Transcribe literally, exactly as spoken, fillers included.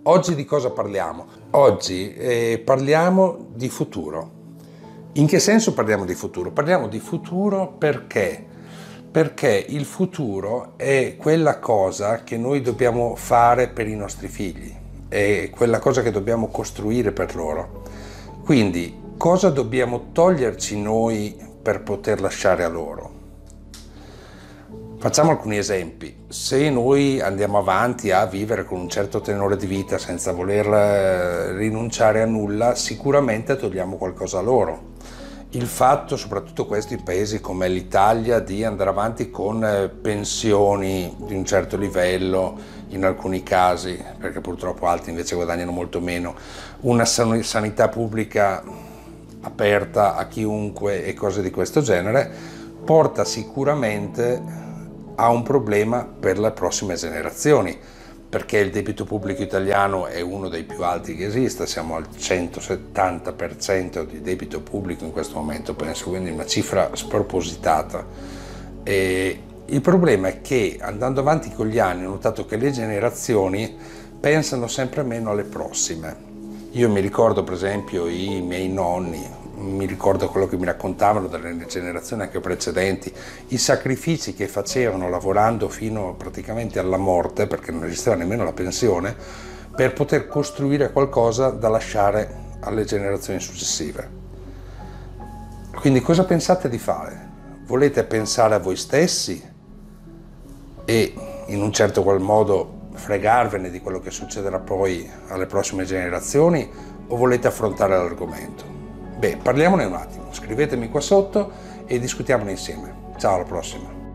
Oggi di cosa parliamo? Oggi eh, parliamo di futuro. In che senso parliamo di futuro? Parliamo di futuro perché? Perché il futuro è quella cosa che noi dobbiamo fare per i nostri figli, è quella cosa che dobbiamo costruire per loro. Quindi cosa dobbiamo toglierci noi per poter lasciare a loro? Facciamo alcuni esempi. Se noi andiamo avanti a vivere con un certo tenore di vita senza voler rinunciare a nulla, sicuramente togliamo qualcosa a loro. Il fatto, soprattutto questo in paesi come l'Italia, di andare avanti con pensioni di un certo livello, in alcuni casi, perché purtroppo altri invece guadagnano molto meno, una sanità pubblica aperta a chiunque e cose di questo genere, porta sicuramente ha un problema per le prossime generazioni, perché il debito pubblico italiano è uno dei più alti che esista, siamo al centosettanta per cento di debito pubblico in questo momento, penso, quindi una cifra spropositata. E il problema è che andando avanti con gli anni ho notato che le generazioni pensano sempre meno alle prossime. Io mi ricordo per esempio i miei nonni, mi ricordo quello che mi raccontavano dalle generazioni anche precedenti, i sacrifici che facevano lavorando fino praticamente alla morte, perché non esisteva nemmeno la pensione, per poter costruire qualcosa da lasciare alle generazioni successive. Quindi cosa pensate di fare? Volete pensare a voi stessi e in un certo qual modo fregarvene di quello che succederà poi alle prossime generazioni, o volete affrontare l'argomento? Beh, parliamone un attimo, scrivetemi qua sotto e discutiamone insieme. Ciao, alla prossima!